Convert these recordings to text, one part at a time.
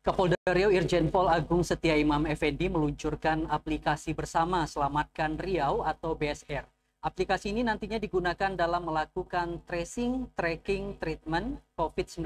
Kapolda Riau Irjen Pol Agung Setia Imam Effendi meluncurkan aplikasi bersama Selamatkan Riau atau BSR. Aplikasi ini nantinya digunakan dalam melakukan tracing, tracking, treatment COVID-19.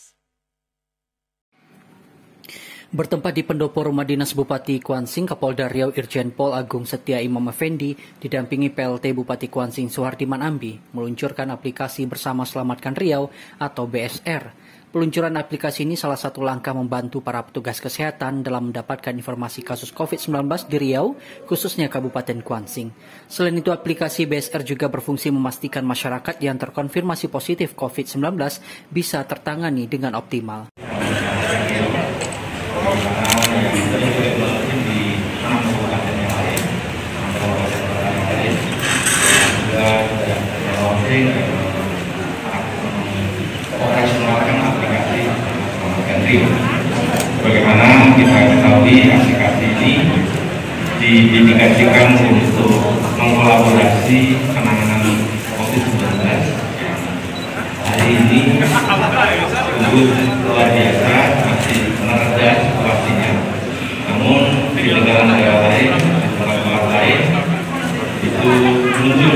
Bertempat di pendopo rumah dinas Bupati Kuansing, Kapolda Riau Irjen Pol Agung Setia Imam Effendi didampingi PLT Bupati Kuansing Suhardiman Ambi meluncurkan aplikasi bersama Selamatkan Riau atau BSR. Peluncuran aplikasi ini salah satu langkah membantu para petugas kesehatan dalam mendapatkan informasi kasus COVID-19 di Riau, khususnya Kabupaten Kuansing. Selain itu, aplikasi BSR juga berfungsi memastikan masyarakat yang terkonfirmasi positif COVID-19 bisa tertangani dengan optimal. Bagaimana kita ketahui aplikasi ini didedikasikan untuk mengkolaborasi penanganan COVID-19. Hari ini sungguh luar biasa, masih mereda situasinya. Namun di negara-negara lain, di tempat-tempat lain itu muncul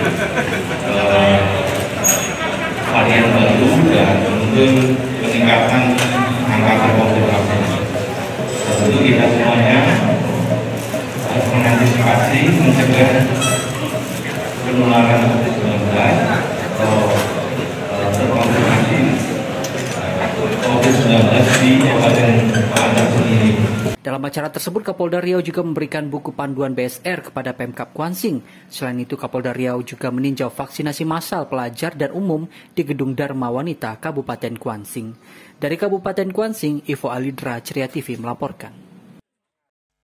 varian baru dan muncul peningkatan angka terkonfirmasi. Tentu kita semuanya harus mengantisipasi mencegah penularan COVID-19 atau terkonfirmasi COVID-19 di Kabupaten Kuansing ini. Dalam acara tersebut, Kapolda Riau juga memberikan buku panduan BSR kepada Pemkab Kuansing. Selain itu, Kapolda Riau juga meninjau vaksinasi massal pelajar dan umum di Gedung Dharma Wanita Kabupaten Kuansing. Dari Kabupaten Kuansing, Ivo Alidra, Ceria TV melaporkan.